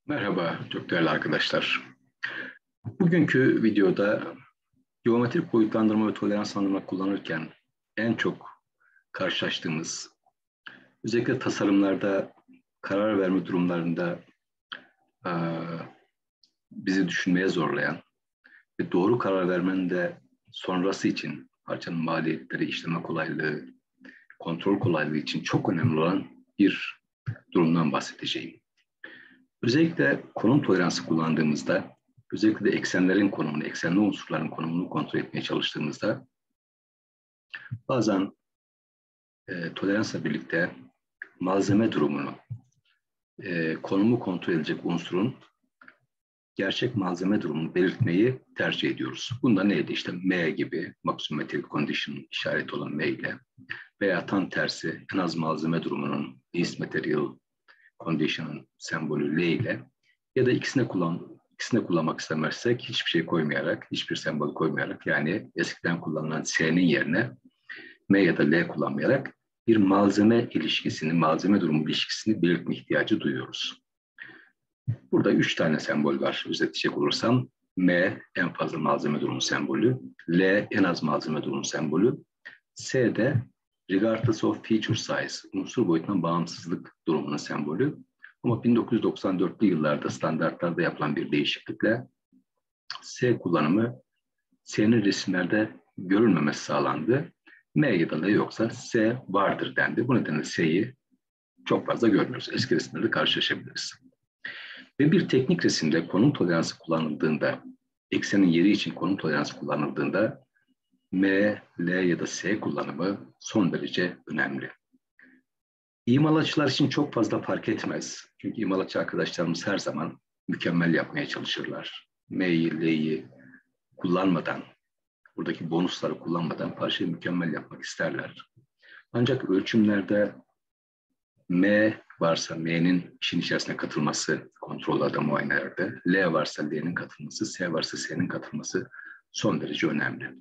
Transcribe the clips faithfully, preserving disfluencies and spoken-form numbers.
Merhaba, çok değerli arkadaşlar. Bugünkü videoda geometrik boyutlandırma ve toleranslandırma kullanırken en çok karşılaştığımız, özellikle tasarımlarda, karar verme durumlarında e, bizi düşünmeye zorlayan ve doğru karar vermenin de sonrası için parçanın maliyetleri, işleme kolaylığı, kontrol kolaylığı için çok önemli olan bir durumdan bahsedeceğim. Özellikle konum toleransı kullandığımızda, özellikle de eksenlerin konumunu, eksenli unsurların konumunu kontrol etmeye çalıştığımızda bazen e, toleransla birlikte malzeme durumunu, e, konumu kontrol edecek unsurun gerçek malzeme durumunu belirtmeyi tercih ediyoruz. Bunda neydi? İşte M gibi, Maximum Material Condition işareti olan M ile veya tam tersi en az malzeme durumunun Least Material Condition'ın sembolü L ile ya da ikisine kullan ikisine kullanmak istemezsek hiçbir şey koymayarak, hiçbir sembol koymayarak, yani eskiden kullanılan S'nin yerine M ya da L kullanmayarak bir malzeme ilişkisini, malzeme durumu ilişkisini belirtme ihtiyacı duyuyoruz. Burada üç tane sembol var. Özetleyecek olursam M en fazla malzeme durumu sembolü, L en az malzeme durumu sembolü, S de regardless of feature size, unsur boyutundan bağımsızlık durumunun sembolü. Ama bin dokuz yüz doksan dörtlü yıllarda standartlarda yapılan bir değişiklikle S kullanımı, S'nin resimlerde görülmemesi sağlandı. M ya da L yoksa S vardır dendi. Bu nedenle S'yi çok fazla görmüyoruz. Eski resimlerde karşılaşabiliriz. Ve bir teknik resimde konum toleransı kullanıldığında, eksenin yeri için konum toleransı kullanıldığında M, L ya da S kullanımı son derece önemli. İmalatçılar için çok fazla fark etmez. Çünkü imalatçı arkadaşlarımız her zaman mükemmel yapmaya çalışırlar. M'yi, L'yi kullanmadan, buradaki bonusları kullanmadan parçayı mükemmel yapmak isterler. Ancak ölçümlerde M varsa M'nin işin içerisine katılması kontrollerde, muayenelerde, L varsa L'nin katılması, S varsa S'nin katılması son derece önemli.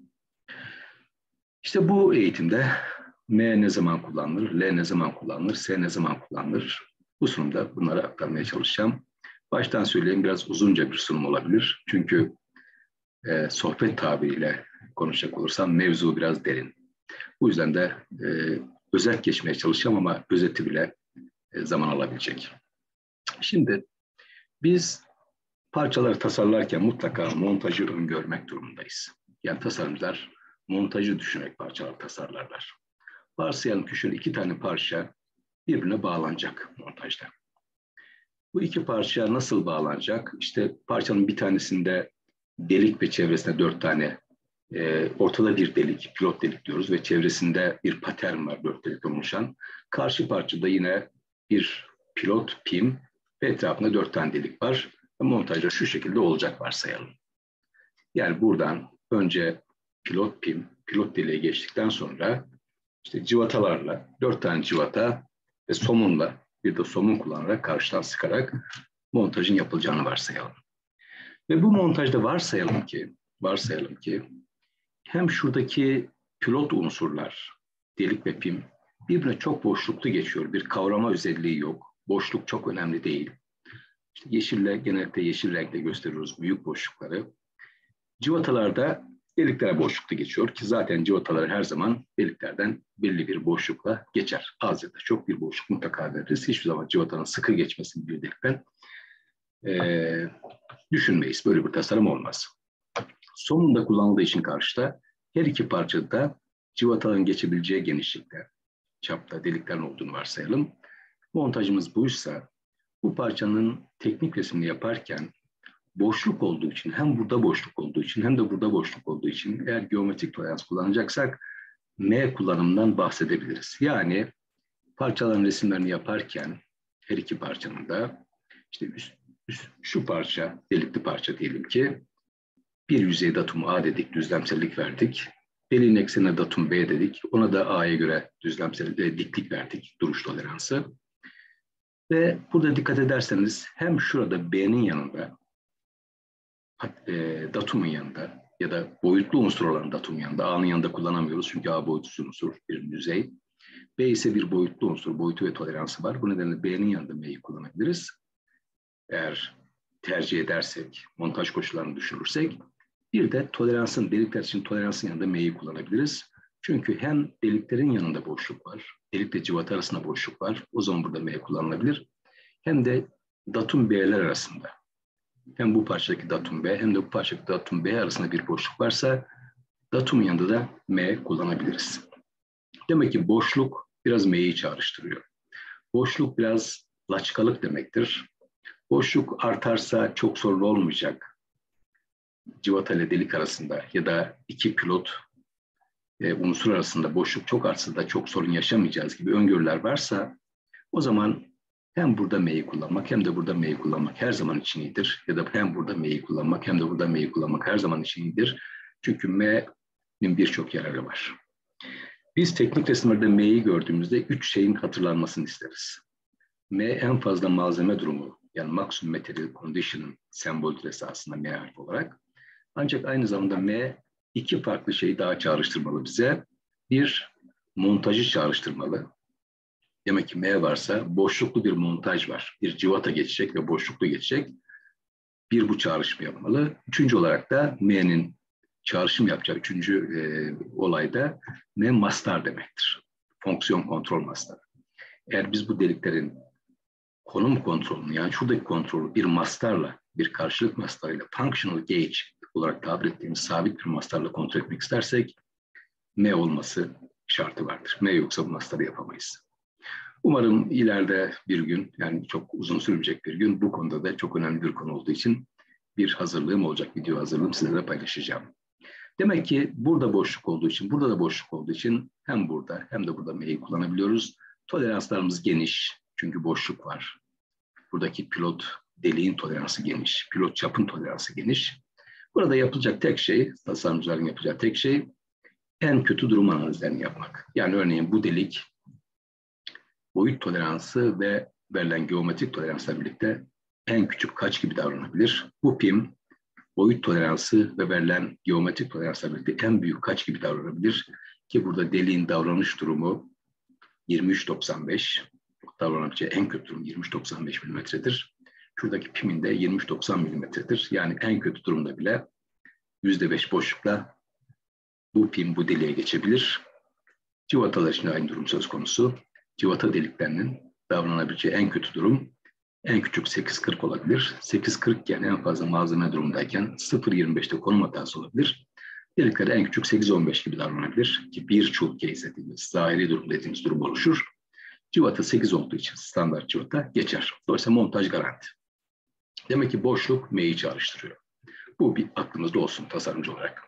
İşte bu eğitimde M ne zaman kullanılır, L ne zaman kullanılır, S ne zaman kullanılır? Bu sunumda bunları aktarmaya çalışacağım. Baştan söyleyeyim, biraz uzunca bir sunum olabilir. Çünkü e, sohbet tabiriyle konuşacak olursam mevzu biraz derin. Bu yüzden de e, özet geçmeye çalışacağım ama özeti bile e, zaman alabilecek. Şimdi biz parçaları tasarlarken mutlaka montajı öngörmek durumundayız. Yani tasarımcılar montajı düşünerek parçalar tasarlarlar. Varsayalım ki şöyle iki tane parça birbirine bağlanacak montajda. Bu iki parça nasıl bağlanacak? İşte parçanın bir tanesinde delik ve çevresinde dört tane, e, ortada bir delik, pilot delik diyoruz ve çevresinde bir patern var dört delik oluşan. Karşı parçada yine bir pilot pim ve etrafında dört tane delik var. Montajda şu şekilde olacak varsayalım. Yani buradan önce pilot pim, pilot deliğe geçtikten sonra İşte cıvatalarla, dört tane cıvata ve somunla, bir de somun kullanarak karşıdan sıkarak montajın yapılacağını varsayalım. Ve bu montajda varsayalım ki, varsayalım ki hem şuradaki pilot unsurlar, delik ve pim birbirine çok boşluklu geçiyor. Bir kavrama özelliği yok. Boşluk çok önemli değil. İşte yeşille, genellikle yeşil renkle gösteriyoruz büyük boşlukları. Cıvatalarda deliklere boşlukta geçiyor ki zaten cıvatalar her zaman deliklerden belli bir boşlukla geçer. Az ya da çok bir boşluk mutlaka veririz. Hiçbir zaman cıvatanın sıkı geçmesini bir delikten e, düşünmeyiz. Böyle bir tasarım olmaz. Somunda kullanıldığı için karşıda her iki parçada cıvataların geçebileceği genişlikte, çapta deliklerin olduğunu varsayalım. Montajımız buysa bu parçanın teknik resmini yaparken boşluk olduğu için, hem burada boşluk olduğu için hem de burada boşluk olduğu için eğer geometrik tolerans kullanacaksak M kullanımından bahsedebiliriz. Yani parçaların resimlerini yaparken her iki parçanın da işte üst, üst, şu parça, delikli parça diyelim ki bir yüzey datum A dedik, düzlemsellik verdik. Deliğin eksenine datum B dedik. Ona da A'ya göre düzlemsel e, diklik verdik, duruş toleransı. Ve burada dikkat ederseniz hem şurada B'nin yanında E, datumun yanında ya da boyutlu unsur olan datumun yanında, A'nın yanında kullanamıyoruz çünkü A boyutlu unsur bir yüzey. B ise bir boyutlu unsur, boyutu ve toleransı var. Bu nedenle B'nin yanında M'yi kullanabiliriz. Eğer tercih edersek, montaj koşullarını düşünürsek, bir de toleransın, delikler için toleransın yanında M'yi kullanabiliriz. Çünkü hem deliklerin yanında boşluk var, delikle cıvata arasında boşluk var. O zaman burada M kullanılabilir. Hem de datum B'ler arasında, hem bu parçadaki datum B hem de bu parçadaki datum B arasında bir boşluk varsa datumun yanında da M kullanabiliriz. Demek ki boşluk biraz M'yi çağrıştırıyor. Boşluk biraz laçkalık demektir. Boşluk artarsa çok sorun olmayacak. Cıvata ile delik arasında ya da iki pilot e, unsur arasında boşluk çok artsa da çok sorun yaşamayacağız gibi öngörüler varsa o zaman hem burada M'yi kullanmak hem de burada M'yi kullanmak her zaman için iyidir. Ya da hem burada M'yi kullanmak hem de burada M'yi kullanmak her zaman için iyidir. Çünkü M'nin birçok yararı var. Biz teknik resimlerde M'yi gördüğümüzde üç şeyin hatırlanmasını isteriz. M en fazla malzeme durumu, yani maximum material condition'ın sembolüdür esasında M harfi olarak. Ancak aynı zamanda M iki farklı şeyi daha çağrıştırmalı bize. Bir, montajı çağrıştırmalı. Demek ki M varsa boşluklu bir montaj var. Bir cıvata geçecek ve boşluklu geçecek. Bir, bu çağrışımı yapmalı. Üçüncü olarak da M'nin çağrışım yapacağı üçüncü e, olayda M mastar demektir. Fonksiyon kontrol mastarı. Eğer biz bu deliklerin konum kontrolünü, yani şuradaki kontrolü bir mastarla, bir karşılık mastarıyla, functional gauge olarak tabir ettiğimiz sabit bir mastarla kontrol etmek istersek M olması şartı vardır. M yoksa bu mastarı yapamayız. Umarım ileride bir gün, yani çok uzun sürmeyecek bir gün, bu konuda da çok önemli bir konu olduğu için bir hazırlığım olacak, video hazırlığım sizlerle paylaşacağım. Demek ki burada boşluk olduğu için, burada da boşluk olduğu için hem burada hem de burada M'yi kullanabiliyoruz. Toleranslarımız geniş çünkü boşluk var. Buradaki pilot deliğin toleransı geniş, pilot çapın toleransı geniş. Burada yapılacak tek şey, tasarımcıların yapacağı tek şey en kötü durum analizlerini yapmak. Yani örneğin bu delik boyut toleransı ve verilen geometrik toleransla birlikte en küçük kaç gibi davranabilir? Bu pim boyut toleransı ve verilen geometrik toleransla birlikte en büyük kaç gibi davranabilir? Ki burada deliğin davranış durumu yirmi üç doksan beş, davranabileceği en kötü durum yirmi üç doksan beş milimetredir. Şuradaki pimin de yirmi üç doksan milimetredir. Yani en kötü durumda bile yüzde beş boşlukla bu pim bu deliğe geçebilir. Cıvatalar için aynı durum söz konusu. Cıvata deliklerinin davranabileceği en kötü durum en küçük sekiz kırk olabilir. sekiz kırk iken en fazla malzeme durumdayken sıfır yirmi beşte konum hatası olabilir. Delikler en küçük sekiz on beş gibi davranabilir ki bir çul case dediğimiz, zahiri durum dediğimiz durum oluşur. Cıvata sekiz olduğu için standart cıvata geçer. Dolayısıyla montaj garanti. Demek ki boşluk M'yi çağrıştırıyor. Bu bir aklımızda olsun tasarımcı olarak.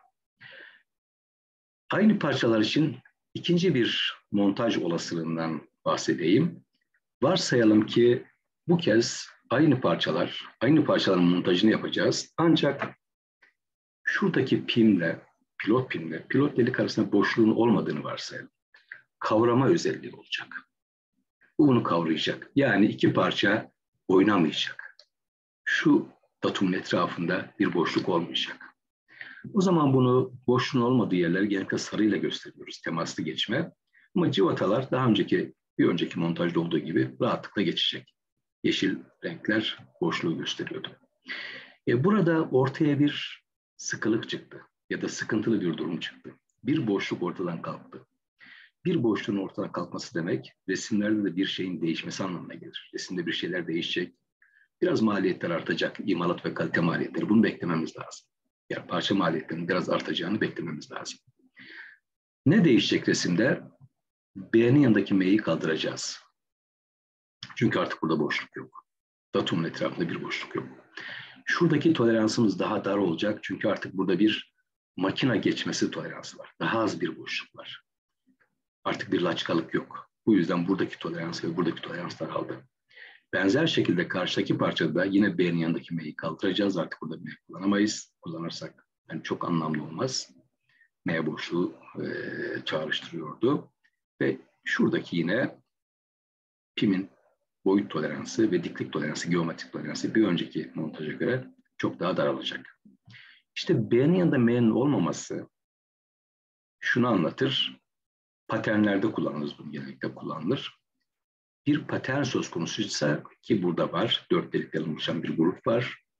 Aynı parçalar için ikinci bir montaj olasılığından bahsedeyim. Varsayalım ki bu kez aynı parçalar, aynı parçaların montajını yapacağız. Ancak şuradaki pimle, pilot pimle, pilot delik arasında boşluğun olmadığını varsayalım. Kavrama özelliği olacak. Bu bunu kavrayacak. Yani iki parça oynamayacak. Şu datumun etrafında bir boşluk olmayacak. O zaman bunu boşluğun olmadığı yerleri genellikle sarıyla gösteriyoruz. Temaslı geçme. Ama cıvatalar daha önceki, bir önceki montajda olduğu gibi rahatlıkla geçecek. Yeşil renkler boşluğu gösteriyordu. E burada ortaya bir sıkılık çıktı ya da sıkıntılı bir durum çıktı. Bir boşluk ortadan kalktı. Bir boşluğun ortadan kalkması demek resimlerde de bir şeyin değişmesi anlamına gelir. Resimde bir şeyler değişecek. Biraz maliyetler artacak. İmalat ve kalite maliyetleri. Bunu beklememiz lazım. Yani parça maliyetlerinin biraz artacağını beklememiz lazım. Ne değişecek resimde? B'nin yanındaki M'yi kaldıracağız. Çünkü artık burada boşluk yok. Datumun etrafında bir boşluk yok. Şuradaki toleransımız daha dar olacak. Çünkü artık burada bir makine geçmesi toleransı var. Daha az bir boşluk var. Artık bir laçkalık yok. Bu yüzden buradaki tolerans ve buradaki tolerans daraldı. Benzer şekilde karşıdaki parçada yine B'nin yanındaki M'yi kaldıracağız. Artık burada M kullanamayız. Kullanırsak yani çok anlamlı olmaz. M boşluğu e, çağrıştırıyordu. Ve şuradaki yine pimin boyut toleransı ve diklik toleransı, geometrik toleransı bir önceki montaja göre çok daha daralacak. İşte B'nin yanında M'nin olmaması şunu anlatır. Paternlerde kullanılır, bunu genellikle kullanılır. Bir patern söz konusuysa ki burada var, dört delikten oluşan bir grup var.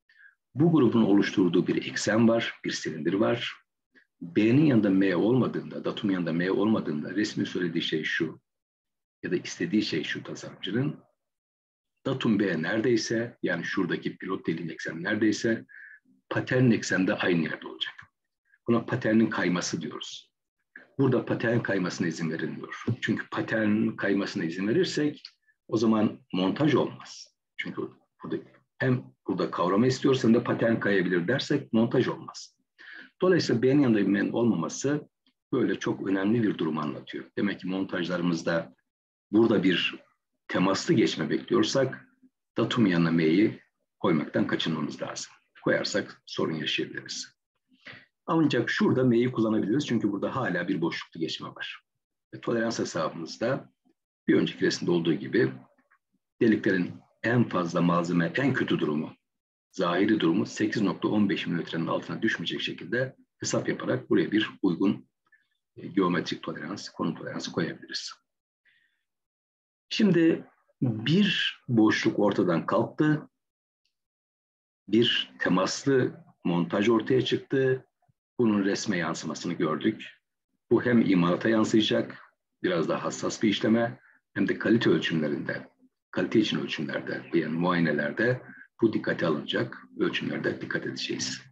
Bu grubun oluşturduğu bir eksen var, bir silindir var. B'nin yanında M olmadığında, datumun yanında M olmadığında resmin söylediği şey şu ya da istediği şey şu tasarımcının. Datum B neredeyse, yani şuradaki pilot dediğim eksen neredeyse, patern eksen de aynı yerde olacak. Buna paternin kayması diyoruz. Burada patern kaymasına izin verilmiyor. Çünkü patern kaymasına izin verirsek o zaman montaj olmaz. Çünkü burada hem burada kavrama istiyoruz hem de patern kayabilir dersek montaj olmaz. Dolayısıyla B'nin yanında bir men olmaması böyle çok önemli bir durum anlatıyor. Demek ki montajlarımızda burada bir temaslı geçme bekliyorsak datum yanına M'yi koymaktan kaçınmamız lazım. Koyarsak sorun yaşayabiliriz. Ancak şurada M'yi kullanabiliriz çünkü burada hala bir boşluklu geçme var. Ve tolerans hesabımızda bir önceki resimde olduğu gibi deliklerin en fazla malzeme, en kötü durumu, zahiri durumu sekiz nokta on beş milimetrenin altına düşmeyecek şekilde hesap yaparak buraya bir uygun e, geometrik tolerans, konum toleransı koyabiliriz. Şimdi bir boşluk ortadan kalktı, bir temaslı montaj ortaya çıktı, bunun resme yansımasını gördük. Bu hem imalata yansıyacak, biraz daha hassas bir işleme, hem de kalite ölçümlerinde, kalite için ölçümlerde, yani muayenelerde bu dikkate alınacak, ölçümlerde dikkat edeceğiz.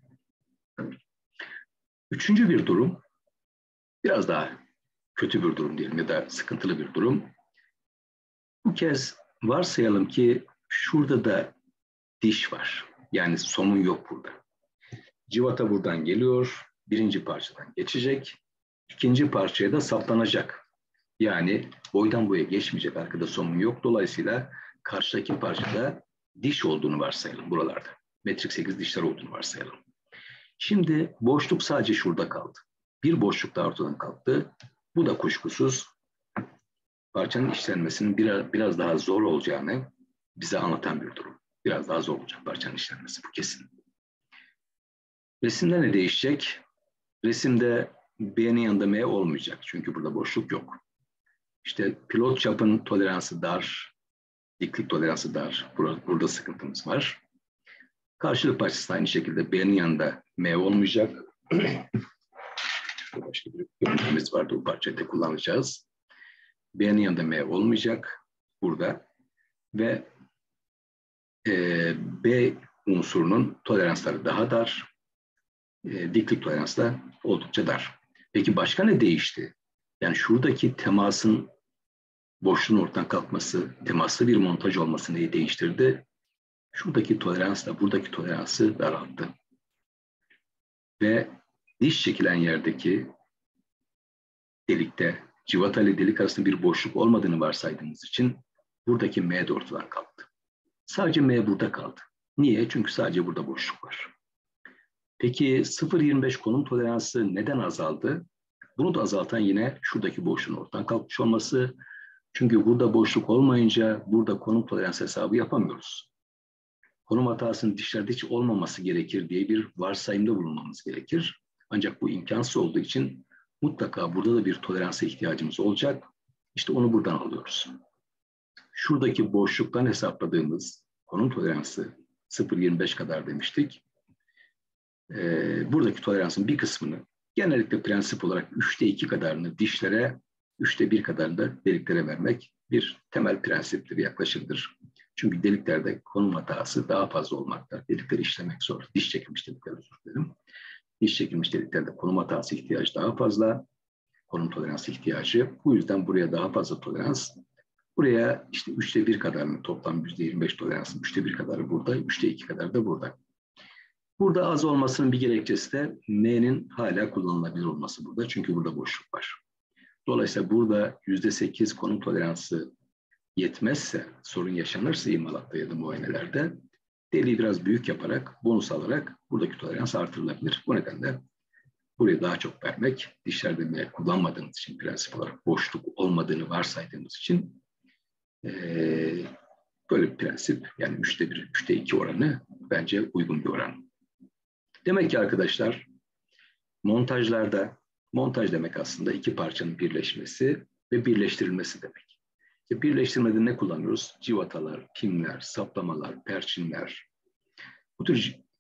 Üçüncü bir durum, biraz daha kötü bir durum diyelim ya da sıkıntılı bir durum. Bu kez varsayalım ki şurada da diş var. Yani somun yok burada. Civata buradan geliyor, birinci parçadan geçecek, ikinci parçaya da saplanacak. Yani boydan boya geçmeyecek, arkada somun yok. Dolayısıyla karşıdaki parçada diş olduğunu varsayalım buralarda. Metrik sekiz dişler olduğunu varsayalım. Şimdi boşluk sadece şurada kaldı. Bir boşluk da ortadan kalktı. Bu da kuşkusuz parçanın işlenmesinin biraz, biraz daha zor olacağını bize anlatan bir durum. Biraz daha zor olacak parçanın işlenmesi, bu kesin. Resimde ne değişecek? Resimde B'nin yanında M olmayacak. Çünkü burada boşluk yok. İşte pilot çapın toleransı dar, diklik toleransı dar. Burada, burada sıkıntımız var. Karşılık parçası aynı şekilde B'nin yanında M olmayacak. Başka bir görüntümüz vardı. Bu parçayı da kullanacağız. B'nin yanında M olmayacak burada. Ve e, B unsurunun toleransları daha dar. E, diklik toleransı da oldukça dar. Peki başka ne değişti? Yani şuradaki temasın boşluğun ortadan kalkması, temaslı bir montaj olması neyi değiştirdi? Şuradaki toleransla buradaki toleransı daralttı. Ve diş çekilen yerdeki delikte civata ile delik arasında bir boşluk olmadığını varsaydığımız için buradaki M de ortadan kalktı. Sadece M burada kaldı. Niye? Çünkü sadece burada boşluk var. Peki sıfır virgül yirmi beş konum toleransı neden azaldı? Bunu da azaltan yine şuradaki boşluğun ortadan kalkmış olması. Çünkü burada boşluk olmayınca burada konum tolerans hesabı yapamıyoruz. Konum hatasının dişlerde hiç olmaması gerekir diye bir varsayımda bulunmamız gerekir. Ancak bu imkansız olduğu için mutlaka burada da bir toleransa ihtiyacımız olacak. İşte onu buradan alıyoruz. Şuradaki boşluktan hesapladığımız konum toleransı sıfır virgül yirmi beş kadar demiştik. Ee, buradaki toleransın bir kısmını genellikle prensip olarak üçte iki kadarını dişlere, üçte bir kadarını da deliklere vermek bir temel prensiptir, yaklaşımdır. Çünkü deliklerde konum hatası daha fazla olmakta. Delikleri işlemek zor. Diş çekilmiş delikler özür dilerim. Diş çekilmiş deliklerde konum hatası ihtiyacı daha fazla. Konum toleransı ihtiyacı. Bu yüzden buraya daha fazla tolerans. Buraya işte üçte bir kadarını, toplam yüzde yirmi beş toleransın üçte bir kadarı burada, üçte iki kadar da burada. Burada az olmasının bir gerekçesi de M'nin hala kullanılabilir olması burada. Çünkü burada boşluk var. Dolayısıyla burada yüzde sekiz konum toleransı yetmezse, sorun yaşanırsa imalatta ya da muayenelerde deliği biraz büyük yaparak, bonus alarak buradaki tolerans artırılabilir. Bu nedenle buraya daha çok vermek, dişlerde M kullanmadığımız için prensip olarak boşluk olmadığını varsaydığımız için ee, böyle bir prensip, yani üçte bir, üçte iki oranı bence uygun bir oran. Demek ki arkadaşlar montajlarda, montaj demek aslında iki parçanın birleşmesi ve birleştirilmesi demek. İşte birleştirmede ne kullanıyoruz? Civatalar, pimler, saplamalar, perçinler. Bu tür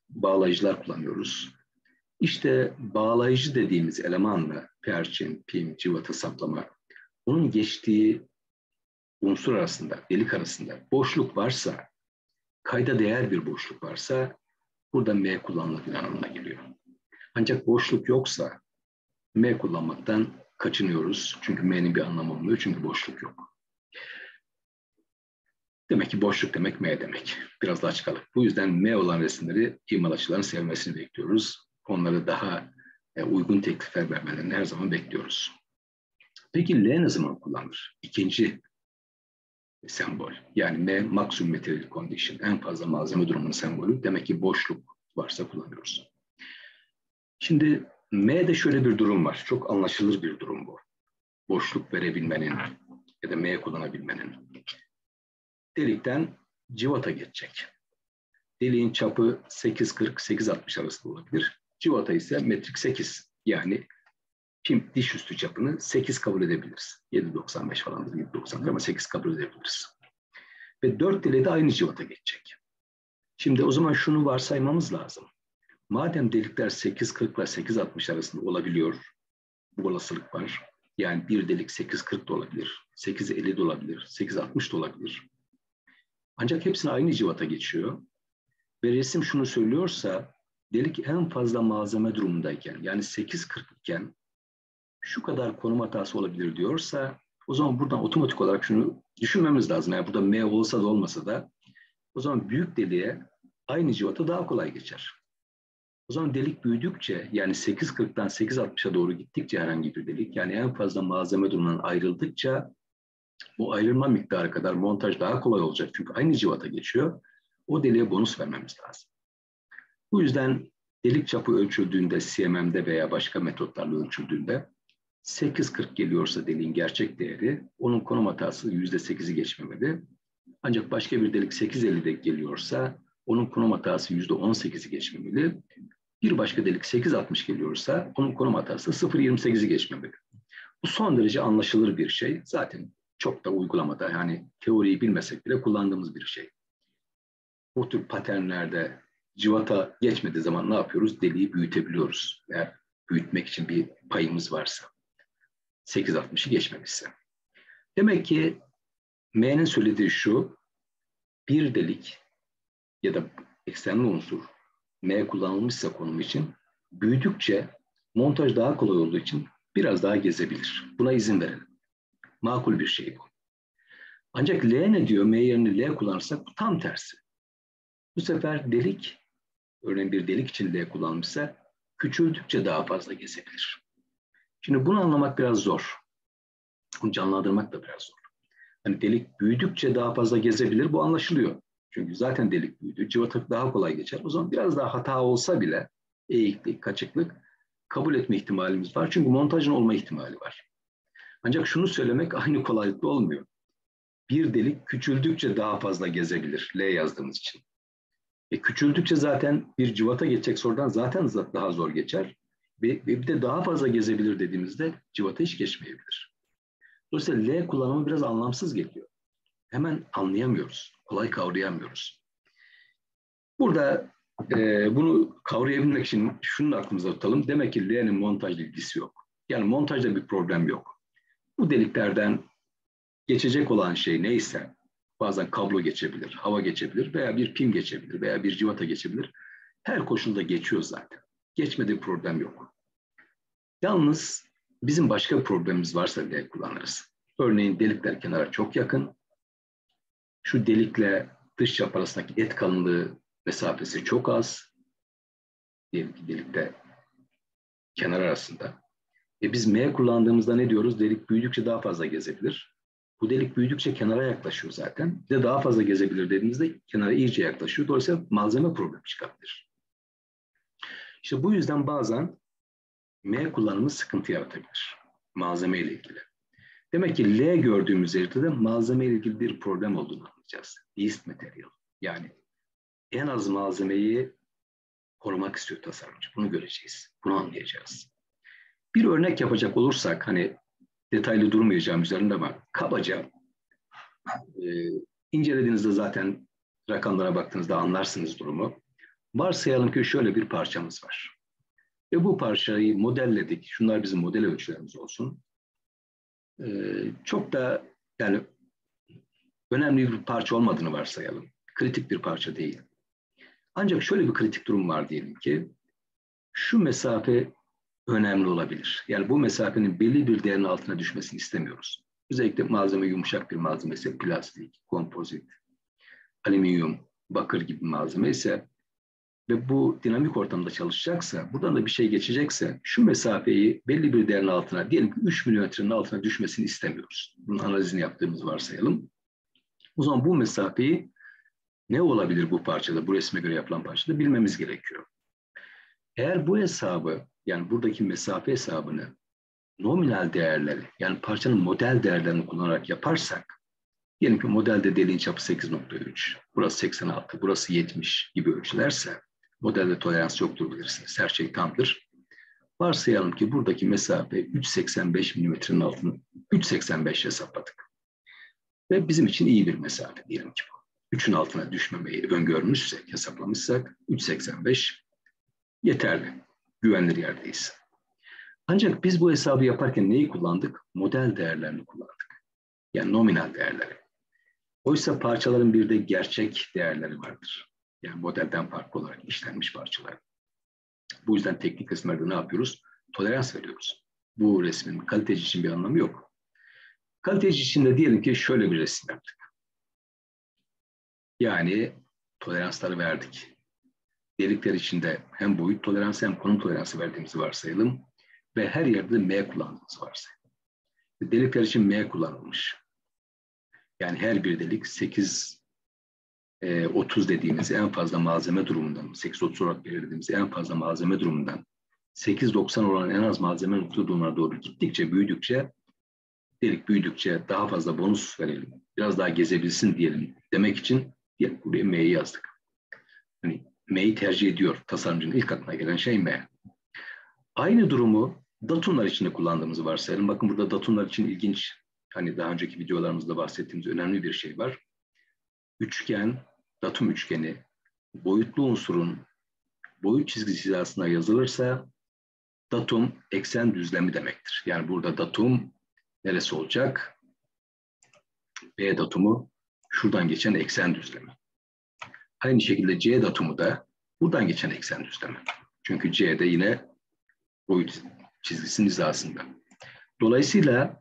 bağlayıcılar kullanıyoruz. İşte bağlayıcı dediğimiz elemanla perçin, pim, cıvata, saplama, onun geçtiği unsur arasında, delik arasında boşluk varsa, kayda değer bir boşluk varsa burada M kullanılabilir anlamına geliyor. Ancak boşluk yoksa M kullanmaktan kaçınıyoruz. Çünkü M'nin bir anlamı olmuyor. Çünkü boşluk yok. Demek ki boşluk demek M demek. Biraz daha açıkalım. Bu yüzden M olan resimleri imalatçıların sevmesini bekliyoruz. Onları daha e, uygun teklifler vermelerini her zaman bekliyoruz. Peki L ne zaman kullanılır? İkinci sembol. Yani M maksimum material condition. En fazla malzeme durumunun sembolü. Demek ki boşluk varsa kullanıyoruz. Şimdi M'de şöyle bir durum var. Çok anlaşılır bir durum bu. Boşluk verebilmenin ya da M kullanabilmenin. Delikten cıvata geçecek. Deliğin çapı sekiz kırk sekiz altmış arasında olabilir. Cıvata ise metrik sekiz. Yani pim diş üstü çapını sekiz kabul edebiliriz. yedi doksan beş falandır, yedi doksan ama sekiz kabul edebiliriz. Ve dört deliğe de aynı cıvata geçecek. Şimdi o zaman şunu varsaymamız lazım. Madem delikler sekiz kırk ile sekiz altmış arasında olabiliyor, bu olasılık var. Yani bir delik sekiz kırk da olabilir, sekiz elli de olabilir, sekiz altmış da olabilir. Ancak hepsine aynı cıvata geçiyor. Ve resim şunu söylüyorsa, delik en fazla malzeme durumundayken, yani sekiz kırk iken şu kadar konum hatası olabilir diyorsa, o zaman buradan otomatik olarak şunu düşünmemiz lazım. Yani burada M olsa da olmasa da, o zaman büyük deliğe aynı cıvata daha kolay geçer. O zaman delik büyüdükçe, yani sekiz kırktan sekiz altmışa doğru gittikçe herhangi bir delik, yani en fazla malzeme durumundan ayrıldıkça bu ayrılma miktarı kadar montaj daha kolay olacak. Çünkü aynı cıvata geçiyor. O deliğe bonus vermemiz lazım. Bu yüzden delik çapı ölçüldüğünde, C M M'de veya başka metotlarla ölçüldüğünde sekiz kırk geliyorsa deliğin gerçek değeri, onun konum hatası yüzde sekizi geçmemeli. Ancak başka bir delik sekiz elli'de geliyorsa onun konum hatası yüzde on sekizi geçmemeli. Bir başka delik sekiz altmış geliyorsa onun konum hatası sıfır yirmi sekizi geçmemeli. Bu son derece anlaşılır bir şey. Zaten çok da uygulamada, yani teoriyi bilmesek bile kullandığımız bir şey. Bu tür paternlerde cıvata geçmediği zaman ne yapıyoruz? Deliği büyütebiliyoruz. Eğer büyütmek için bir payımız varsa. sekiz altmışı geçmemişse. Demek ki M'nin söylediği şu, bir delik ya da eksenli unsur M kullanılmışsa konum için büyüdükçe montaj daha kolay olduğu için biraz daha gezebilir. Buna izin verelim. Makul bir şey bu. Ancak L ne diyor? M yerine L kullanırsak bu tam tersi. Bu sefer delik, örneğin bir delik için L kullanmışsa küçüldükçe daha fazla gezebilir. Şimdi bunu anlamak biraz zor. Bunu canlandırmak da biraz zor. Hani delik büyüdükçe daha fazla gezebilir, bu anlaşılıyor. Çünkü zaten delik büyüdü, cıvata daha kolay geçer. O zaman biraz daha hata olsa bile eğiklik, kaçıklık kabul etme ihtimalimiz var. Çünkü montajın olma ihtimali var. Ancak şunu söylemek aynı kolaylıkla olmuyor. Bir delik küçüldükçe daha fazla gezebilir, L yazdığımız için. E küçüldükçe zaten bir cıvata geçecek sorudan zaten daha zor geçer. Ve bir de daha fazla gezebilir dediğimizde cıvata hiç geçmeyebilir. Dolayısıyla L kullanımı biraz anlamsız geliyor. Hemen anlayamıyoruz, kolay kavrayamıyoruz. Burada e, bunu kavrayabilmek için şunu aklımıza tutalım. Demek ki L'nin montajla ilgisi yok. Yani montajda bir problem yok. Bu deliklerden geçecek olan şey neyse, bazen kablo geçebilir, hava geçebilir veya bir pim geçebilir veya bir cıvata geçebilir. Her koşulda geçiyor zaten. Geçmediği problem yok. Yalnız bizim başka bir problemimiz varsa L kullanırız. Örneğin delikler kenara çok yakın. Şu delikle dış çap arasındaki et kalınlığı mesafesi çok az. Diyelim ki delikte kenar arasında. E biz M kullandığımızda ne diyoruz? Delik büyüdükçe daha fazla gezebilir. Bu delik büyüdükçe kenara yaklaşıyor zaten. Bir de daha fazla gezebilir dediğimizde kenara iyice yaklaşıyor. Dolayısıyla malzeme problemi çıkabilir. İşte bu yüzden bazen M kullanımı sıkıntı yaratabilir. Malzeme ile ilgili. Demek ki L gördüğümüz yerde de malzeme ile ilgili bir problem olduğunu anlayacağız. Least material. Yani en az malzemeyi korumak istiyor tasarımcı. Bunu göreceğiz. Bunu anlayacağız. Bir örnek yapacak olursak, hani detaylı durmayacağım üzerinde ama kabaca e, incelediğinizde zaten rakamlara baktığınızda anlarsınız durumu. Varsayalım ki şöyle bir parçamız var. Ve bu parçayı modelledik. Şunlar bizim model ölçülerimiz olsun. Ee, çok da yani önemli bir parça olmadığını varsayalım. Kritik bir parça değil. Ancak şöyle bir kritik durum var diyelim ki şu mesafe önemli olabilir. Yani bu mesafenin belli bir değerin altına düşmesini istemiyoruz. Özellikle malzeme yumuşak bir malzeme ise plastik, kompozit, alüminyum, bakır gibi malzeme ise ve bu dinamik ortamda çalışacaksa, buradan da bir şey geçecekse şu mesafeyi belli bir değerin altına, diyelim ki üç milimetrenin altına düşmesini istemiyoruz. Bunun analizini yaptığımızı varsayalım. O zaman bu mesafeyi ne olabilir bu parçada, bu resme göre yapılan parçada bilmemiz gerekiyor. Eğer bu hesabı, yani buradaki mesafe hesabını nominal değerleri, yani parçanın model değerlerini kullanarak yaparsak, diyelim ki modelde deliğin çapı sekiz nokta üç, burası seksen altı, burası yetmiş gibi ölçülerse, modelde tolerans yoktur bilirsiniz, her şey tamdır. Varsayalım ki buradaki mesafe üç virgül seksen beş milimetrenin altını üç virgül seksen beş hesapladık. Ve bizim için iyi bir mesafe diyelim ki bu. üçün altına düşmemeyi öngörmüşsek, hesaplamışsak üç virgül seksen beş yeterli, güvenilir yerdeyiz. Ancak biz bu hesabı yaparken neyi kullandık? Model değerlerini kullandık. Yani nominal değerleri. Oysa parçaların bir de gerçek değerleri vardır. Yani modelden farklı olarak işlenmiş parçalar. Bu yüzden teknik resimlerde ne yapıyoruz? Tolerans veriyoruz. Bu resmin kaliteci için bir anlamı yok. Kaliteci için de diyelim ki şöyle bir resim yaptık. Yani toleransları verdik. Delikler içinde hem boyut toleransı hem konum toleransı verdiğimizi varsayalım. Ve her yerde M kullandığımızı varsayalım. Delikler için M kullanılmış. Yani her bir delik sekiz otuz dediğimiz en fazla malzeme durumundan, sekiz otuz olarak belirlediğimiz en fazla malzeme durumundan sekiz doksan olan en az malzeme durumuna doğru gittikçe, büyüdükçe, delik büyüdükçe daha fazla bonus verelim. Biraz daha gezebilsin diyelim demek için buraya M'yi yazdık. Yani M'yi tercih ediyor. Tasarımcının ilk aklına gelen şey M. Aynı durumu datumlar için de kullandığımızı varsayalım. Bakın burada datumlar için ilginç, hani daha önceki videolarımızda bahsettiğimiz önemli bir şey var. Üçgen, datum üçgeni, boyutlu unsurun boyut çizgisi hizasına yazılırsa datum eksen düzlemi demektir. Yani burada datum neresi olacak? B datumu şuradan geçen eksen düzlemi. Aynı şekilde C datumu da buradan geçen eksen düzlemi. Çünkü C'de yine boyut çizgisinin hizasında. Dolayısıyla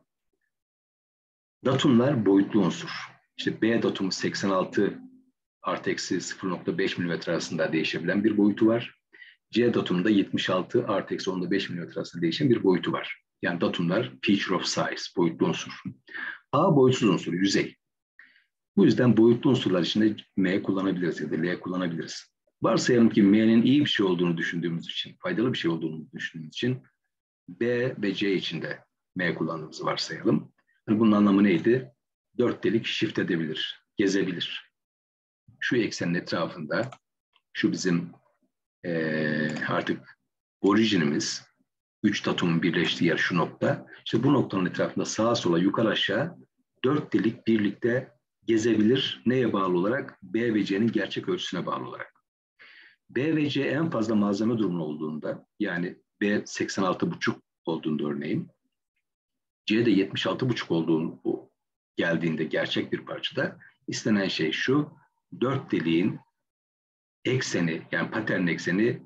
datumlar boyutlu unsur. İşte B datumu seksen altı artı eksi sıfır nokta beş milimetre arasında değişebilen bir boyutu var. C datumunda yetmiş altı artı eksi on beş milimetre arasında değişen bir boyutu var. Yani datumlar feature of size, boyutlu unsur. A boyutsuz unsur, yüzey. Bu yüzden boyutlu unsurlar içinde M kullanabiliriz ya da L kullanabiliriz. Varsayalım ki M'nin iyi bir şey olduğunu düşündüğümüz için, faydalı bir şey olduğunu düşündüğümüz için B ve C için de M kullandığımızı varsayalım. Yani bunun anlamı neydi? Dört delik shift edebilir, gezebilir. Şu eksenin etrafında, şu bizim ee, artık orijinimiz, üç datumun birleştiği yer şu nokta. İşte bu noktanın etrafında sağa sola yukarı aşağı dört delik birlikte gezebilir. Neye bağlı olarak? B ve C'nin gerçek ölçüsüne bağlı olarak. B ve C en fazla malzeme durumu olduğunda, yani B seksen altı buçuk olduğunda örneğin, C de yetmiş altı buçuk olduğunu geldiğinde gerçek bir parçada istenen şey şu: dört deliğin ekseni, yani patern ekseni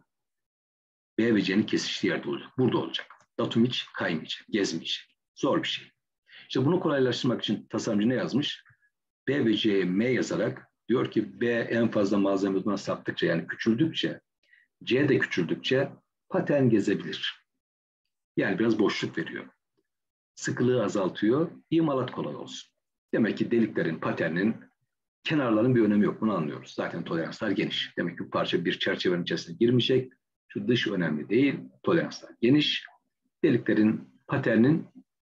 B ve C'nin kesiştiği yerde olacak. Burada olacak. Datum hiç kaymayacak, gezmeyecek. Zor bir şey. İşte bunu kolaylaştırmak için tasarımcı ne yazmış? B ve C'ye M yazarak diyor ki B en fazla malzemeden saptıkça, yani küçüldükçe, C de küçüldükçe patern gezebilir. Yani biraz boşluk veriyor. Sıkılığı azaltıyor, imalat kolay olsun. Demek ki deliklerin, paternin, kenarların bir önemi yok. Bunu anlıyoruz. Zaten toleranslar geniş. Demek ki bu parça bir çerçevenin içerisine girmeyecek. Şu dış önemli değil. Toleranslar geniş. Deliklerin, paternin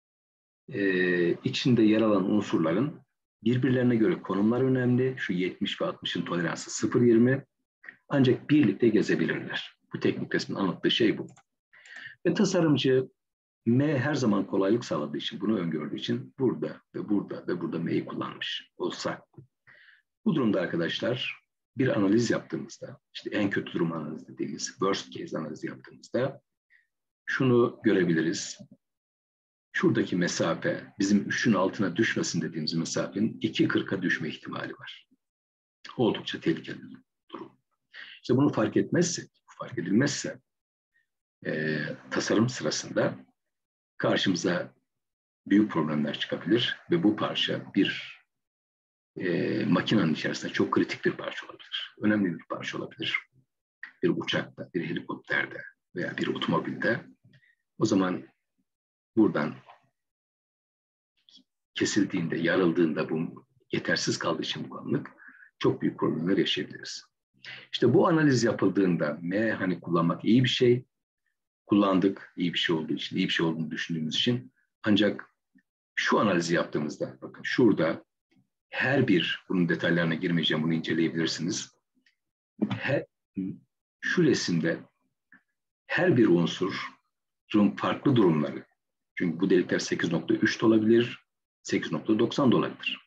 e, içinde yer alan unsurların birbirlerine göre konumlar önemli. Şu yetmiş ve altmışın toleransı sıfır virgül yirmi. Ancak birlikte gezebilirler. Bu teknik resmin anlattığı şey bu. Ve tasarımcı M her zaman kolaylık sağladığı için, bunu öngördüğü için burada ve burada ve burada M'yi kullanmış olsa. Bu durumda arkadaşlar bir analiz yaptığımızda, işte en kötü durum analizi dediğimiz worst case analizi yaptığımızda şunu görebiliriz. Şuradaki mesafe, bizim üçün altına düşmesin dediğimiz mesafenin iki kırka düşme ihtimali var. Oldukça tehlikeli bir durum. İşte bunu fark etmezse, fark edilmezse e, tasarım sırasında karşımıza büyük problemler çıkabilir ve bu parça bir e, makinenin içerisinde çok kritik bir parça olabilir. Önemli bir parça olabilir. Bir uçakta, bir helikopterde veya bir otomobilde. O zaman buradan kesildiğinde, yarıldığında, bu yetersiz kaldığı için bu anlık çok büyük problemler yaşayabiliriz. İşte bu analiz yapıldığında M hani kullanmak iyi bir şey, kullandık iyi bir şey olduğu için, iyi bir şey olduğunu düşündüğümüz için, ancak şu analizi yaptığımızda, bakın şurada her bir, bunun detaylarına girmeyeceğim, bunu inceleyebilirsiniz. Her, şu resimde her bir unsurun farklı durumları, çünkü bu delikler sekiz nokta üç de olabilir, sekiz nokta doksan da olabilir.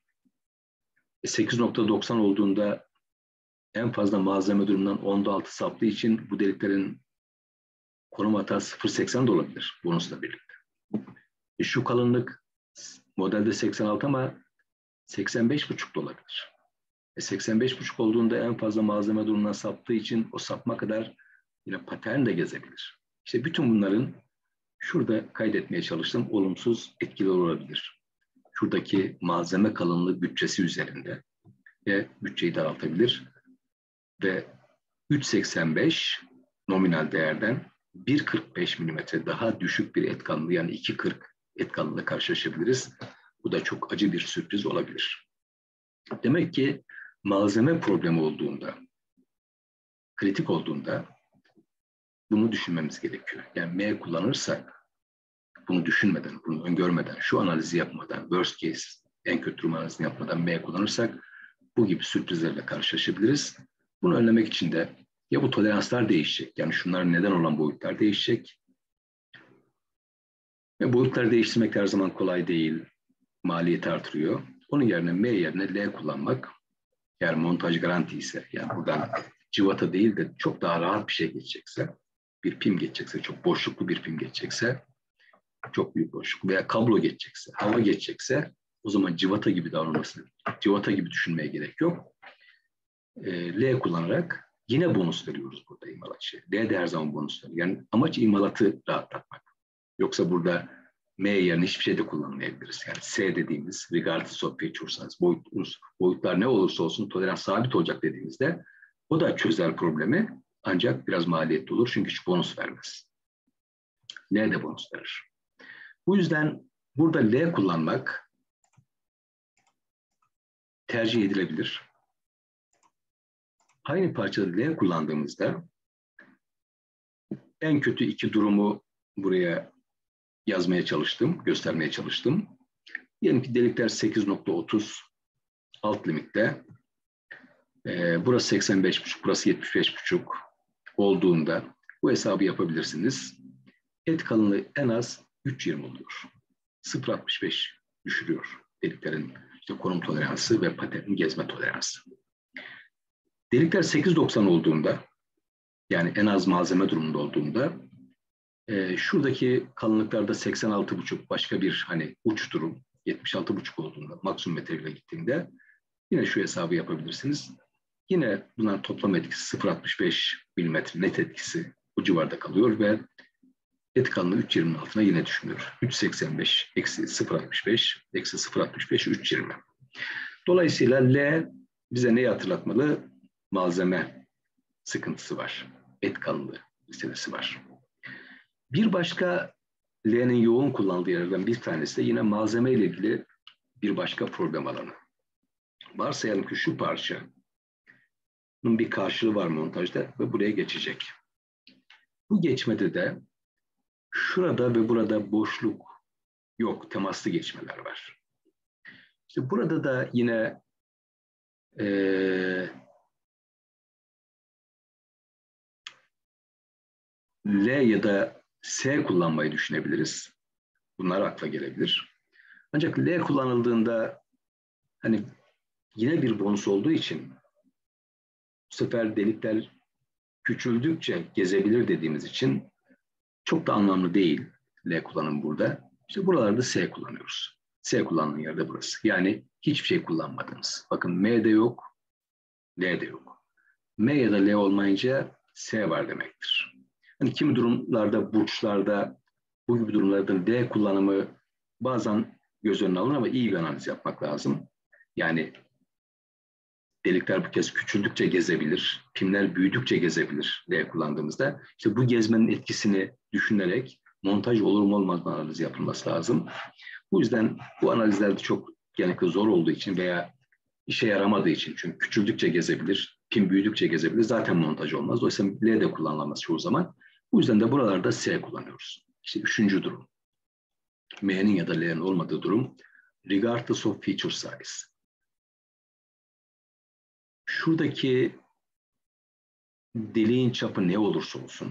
E sekiz nokta doksan olduğunda en fazla malzeme durumundan onda altı saptığı için bu deliklerin konum hatası sıfır virgül seksen de olabilir bonusla birlikte. E şu kalınlık modelde seksen altı ama seksen beş buçuk da olabilir. E seksen beş buçuk olduğunda en fazla malzeme durumundan saptığı için o sapma kadar yine patern de gezebilir. İşte bütün bunların şurada kaydetmeye çalıştığım olumsuz etkiler olabilir. Şuradaki malzeme kalınlığı bütçesi üzerinde ve bütçeyi daraltabilir ve üç virgül seksen beş nominal değerden bir virgül kırk beş milimetre daha düşük bir et kalınlığı, yani iki virgül kırk et kalınlığıyla karşılaşabiliriz. Bu da çok acı bir sürpriz olabilir. Demek ki malzeme problemi olduğunda, kritik olduğunda bunu düşünmemiz gerekiyor. Yani M kullanırsak bunu düşünmeden, bunu öngörmeden, şu analizi yapmadan, worst case, en kötü durum analizini yapmadan M kullanırsak bu gibi sürprizlerle karşılaşabiliriz. Bunu önlemek için de ya bu toleranslar değişecek, yani şunların neden olan boyutlar değişecek. Ve boyutları değiştirmek her zaman kolay değil, maliyeti artırıyor. Onun yerine M yerine L kullanmak, eğer montaj garanti ise, yani buradan cıvata değil de çok daha rahat bir şey geçecekse, bir pim geçecekse, çok boşluklu bir pim geçecekse, çok büyük boşluk veya kablo geçecekse, hava geçecekse, o zaman cıvata gibi davranmasını, cıvata gibi düşünmeye gerek yok. E, L kullanarak yine bonus veriyoruz burada imalatçıya. L de her zaman bonus veriyor. Yani amaç imalatı rahatlatmak. Yoksa burada M yerine hiçbir şey de kullanmayabiliriz. Yani S dediğimiz regardless of features, boyut, boyutlar ne olursa olsun tolerans sabit olacak dediğimizde o da çözer problemi, ancak biraz maliyetli olur çünkü hiç bonus vermez. L de bonus verir. Bu yüzden burada L kullanmak tercih edilebilir. Aynı parçada L kullandığımızda en kötü iki durumu buraya yazmaya çalıştım, göstermeye çalıştım. Diyelim ki delikler sekiz nokta otuz alt limitte. Ee, burası seksen beş buçuk, burası yetmiş beş buçuk olduğunda bu hesabı yapabilirsiniz. Et kalınlığı en az üç virgül yirmi oluyor. sıfır virgül altmış beş düşürüyor deliklerin işte konum toleransı ve paternin gezme toleransı. Delikler sekiz doksan olduğunda, yani en az malzeme durumunda olduğunda, e, şuradaki kalınlıklarda seksen altı buçuk başka bir hani uç durum, yetmiş altı buçuk olduğunda, maksimum metreyle gittiğinde yine şu hesabı yapabilirsiniz. Yine bunların toplam etkisi sıfır virgül altmış beş milimetre net etkisi bu civarda kalıyor ve et kalınlığı üç virgül yirminin altına yine düşmüyor. üç virgül seksen beş eksi sıfır virgül altmış beş eksi sıfır virgül altmış beş üç virgül yirmi. Dolayısıyla L bize neyi hatırlatmalı? Malzeme sıkıntısı var. Et kalınlığı meselesi var. Bir başka L'nin yoğun kullanıldığı yerlerden bir tanesi de yine malzeme ile ilgili bir başka problem alanı. Varsayalım ki şu parçanın bir karşılığı var montajda ve buraya geçecek. Bu geçmede de şurada ve burada boşluk yok, temaslı geçmeler var. İşte burada da yine ee, L ya da S kullanmayı düşünebiliriz. Bunlar akla gelebilir. Ancak L kullanıldığında hani yine bir bonus olduğu için sefer delikler küçüldükçe gezebilir dediğimiz için çok da anlamlı değil L kullanımı burada. İşte buralarda S kullanıyoruz. S kullanılan yerde burası. Yani hiçbir şey kullanmadınız. Bakın M'de yok, L'de yok. M ya da L olmayınca S var demektir. Hani kimi durumlarda, burçlarda, bu gibi durumlarda L kullanımı bazen göz önüne alınır ama iyi bir analiz yapmak lazım. Yani delikler bu kez küçüldükçe gezebilir, pimler büyüdükçe gezebilir L kullandığımızda. İşte bu gezmenin etkisini düşünerek montaj olur mu olmaz mı analizi yapılması lazım. Bu yüzden bu analizlerde çok genellikle zor olduğu için veya işe yaramadığı için, çünkü küçüldükçe gezebilir, pim büyüdükçe gezebilir, zaten montaj olmaz. Oysa L de kullanılamaz çoğu zaman. Bu yüzden de buralarda S kullanıyoruz. İşte üçüncü durum. M'nin ya da L'nin olmadığı durum, regardless of feature size. Şuradaki deliğin çapı ne olursa olsun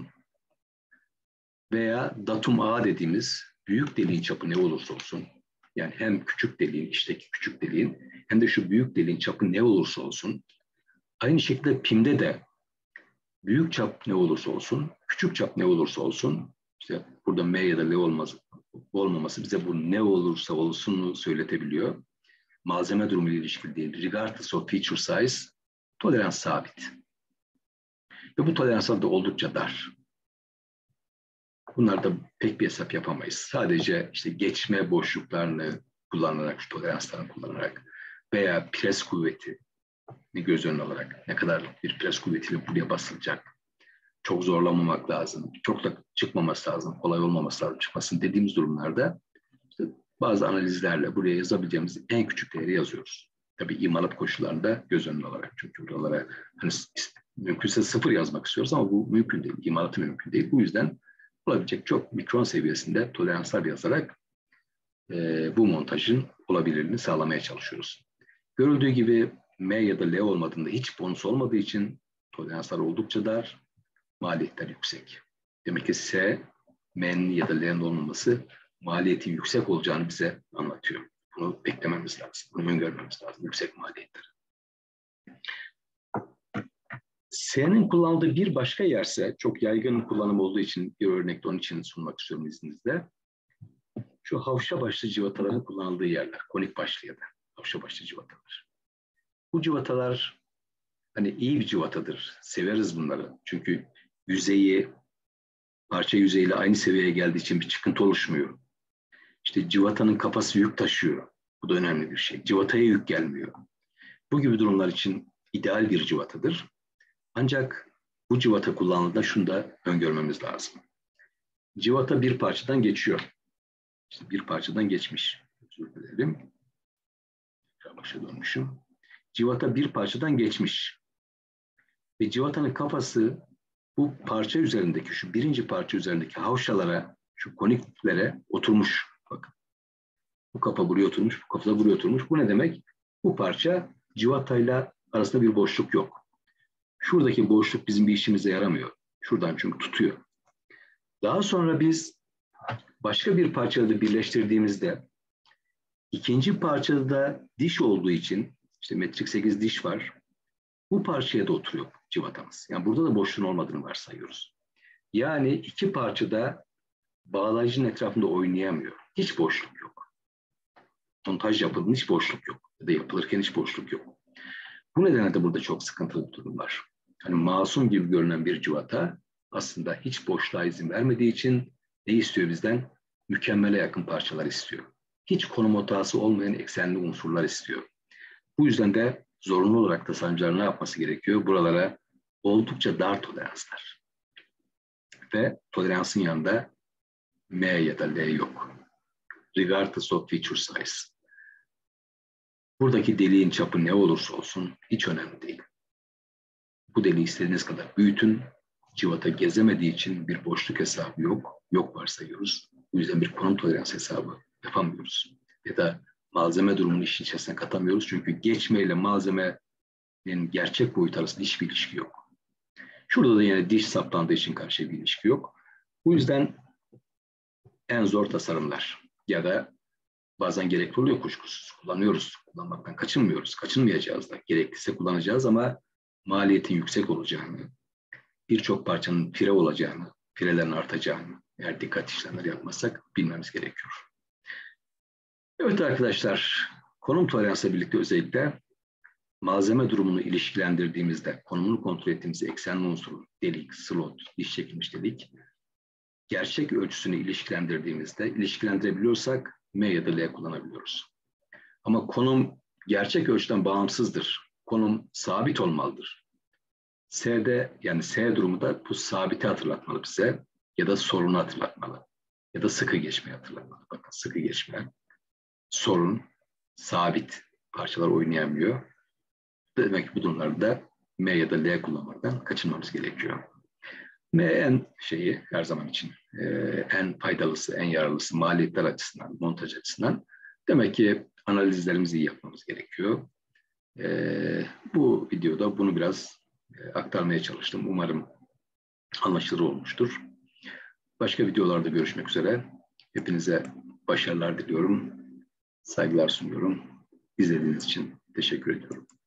veya datum A dediğimiz büyük deliğin çapı ne olursa olsun, yani hem küçük deliğin, içteki küçük deliğin hem de şu büyük deliğin çapı ne olursa olsun, aynı şekilde pimde de büyük çap ne olursa olsun, küçük çap ne olursa olsun, işte burada M ya da L olmaz, olmaması bize bu ne olursa olsun'u söyletebiliyor. Malzeme durumu ile ilişkili değil. Regardless of feature size, tolerans sabit. Ve bu toleranslar da oldukça dar. Bunlarda pek bir hesap yapamayız. Sadece işte geçme boşluklarını kullanarak, şu toleranslarını kullanarak veya pres kuvveti göz önüne alarak ne kadar bir pres kuvvetiyle buraya basılacak. Çok zorlamamak lazım. Çok da çıkmaması lazım. Kolay olmaması lazım çıkmasın dediğimiz durumlarda işte bazı analizlerle buraya yazabileceğimiz en küçük değeri yazıyoruz. Tabii imalat koşullarında göz önüne alarak. Çünkü buralara hani mümkünse sıfır yazmak istiyoruz ama bu mümkün değil. İmalatı mümkün değil. Bu yüzden olabilecek çok mikron seviyesinde toleranslar yazarak e, bu montajın olabilirliğini sağlamaya çalışıyoruz. Görüldüğü gibi M ya da L olmadığında, hiç bonus olmadığı için toleranslar oldukça dar, maliyetler yüksek. Demek ki S, M'nin ya da L'nin olmaması maliyetin yüksek olacağını bize anlatıyor. Bunu beklememiz lazım, bunu öngörmemiz lazım, yüksek maliyetler. S'nin kullanıldığı bir başka yerse, çok yaygın kullanım olduğu için bir örnekte onun için sunmak istiyorum izninizle. Şu havşa başlı civataların kullanıldığı yerler, konik başlı ya da havşa başlı civatalar. Bu civatalar hani iyi bir civatadır, severiz bunları. Çünkü yüzeyi, parça yüzeyiyle aynı seviyeye geldiği için bir çıkıntı oluşmuyor. İşte civatanın kafası yük taşıyor. Bu da önemli bir şey. Civataya yük gelmiyor. Bu gibi durumlar için ideal bir civatadır. Ancak bu civata kullanıldığında şunu da öngörmemiz lazım. Civata bir parçadan geçiyor. İşte bir parçadan geçmiş. Özür dilerim. Başa dönmüşüm. Civata bir parçadan geçmiş. Ve civatanın kafası bu parça üzerindeki, şu birinci parça üzerindeki havşalara, şu koniklere oturmuş. Bakın. Bu kafa buraya oturmuş, bu kafa da buraya oturmuş. Bu ne demek? Bu parça civatayla arasında bir boşluk yok. Şuradaki boşluk bizim bir işimize yaramıyor. Şuradan çünkü tutuyor. Daha sonra biz başka bir parçayla birleştirdiğimizde ikinci parçada da diş olduğu için, işte metrik sekiz diş var. Bu parçaya da oturuyor civatamız. Yani burada da boşluğun olmadığını varsayıyoruz. Yani iki parçada bağlayıcının etrafında oynayamıyor. Hiç boşluk yok. Montaj yapıldığında hiç boşluk yok. Ya da yapılırken hiç boşluk yok. Bu nedenle de burada çok sıkıntılı bir durum var. Hani masum gibi görünen bir civata aslında hiç boşluğa izin vermediği için ne istiyor bizden? Mükemmele yakın parçalar istiyor. Hiç konum hatası olmayan eksenli unsurlar istiyor. Bu yüzden de zorunlu olarak tasarımcılar ne yapması gerekiyor? Buralara oldukça dar toleranslar. Ve toleransın yanında M ya da L yok. Regardless of feature size. Buradaki deliğin çapı ne olursa olsun hiç önemli değil. Bu deliği istediğiniz kadar büyütün. Civata gezemediği için bir boşluk hesabı yok. Yok varsayıyoruz. Bu yüzden bir konum tolerans hesabı yapamıyoruz. Ya da malzeme durumunu işin içerisine katamıyoruz. Çünkü geçmeyle malzemenin gerçek boyut arasında hiçbir ilişki yok. Şurada da yine diş saptandığı için karşı bir ilişki yok. Bu yüzden en zor tasarımlar ya da bazen gerekli oluyor, kuşkusuz kullanıyoruz. Kullanmaktan kaçınmıyoruz. Kaçınmayacağız da. Gerekliyse kullanacağız ama maliyetin yüksek olacağını, birçok parçanın pire olacağını, pirelerin artacağını eğer dikkat işlemleri yapmazsak bilmemiz gerekiyor. Evet arkadaşlar, konum toleransla birlikte özellikle malzeme durumunu ilişkilendirdiğimizde, konumunu kontrol ettiğimizde eksenli unsurun delik, slot, diş çekilmiş delik, gerçek ölçüsünü ilişkilendirdiğimizde, ilişkilendirebiliyorsak M ya da L kullanabiliyoruz. Ama konum gerçek ölçüden bağımsızdır. Konum sabit olmalıdır. S'de yani S durumu da bu sabiti hatırlatmalı bize ya da sorunu hatırlatmalı ya da sıkı geçmeyi hatırlatmalı. Bakın sıkı geçme, sorun, sabit parçalar oynayamıyor. Demek ki bu durumlarda M ya da L kullanmaktan kaçınmamız gerekiyor. M en şeyi her zaman için e, en faydalısı, en yararlısı maliyetler açısından, montaj açısından. Demek ki analizlerimizi iyi yapmamız gerekiyor. E, bu videoda bunu biraz e, aktarmaya çalıştım. Umarım anlaşılır olmuştur. Başka videolarda görüşmek üzere. Hepinize başarılar diliyorum. Saygılar sunuyorum. İzlediğiniz için teşekkür ediyorum.